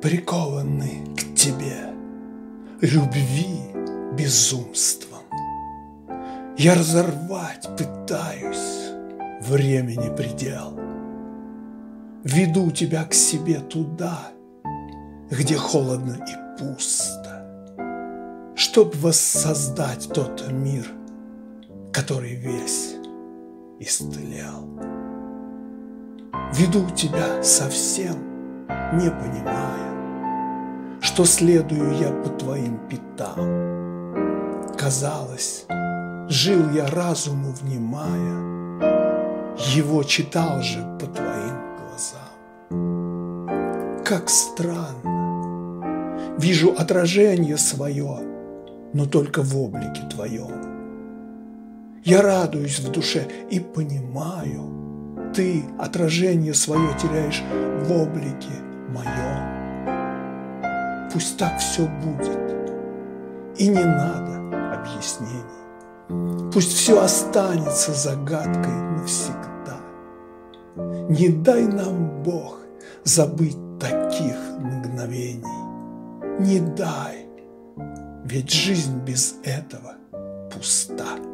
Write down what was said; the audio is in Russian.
прикованы к тебе любви безумством. Я разорвать пытаюсь времени предел. Веду тебя к себе туда, где холодно и пусто, чтоб воссоздать тот мир, который весь истлел. Веду тебя совсем, не понимая, что следую я по твоим пятам. Казалось, жил я разуму внимая, его читал же по твоим глазам. Как странно, вижу отражение свое, но только в облике твоем. Я радуюсь в душе и понимаю, ты отражение свое теряешь в облике моем. Пусть так все будет, и не надо объяснений. Пусть все останется загадкой навсегда. Не дай нам, Бог, забыть таких мгновений. Не дай, ведь жизнь без этого пуста.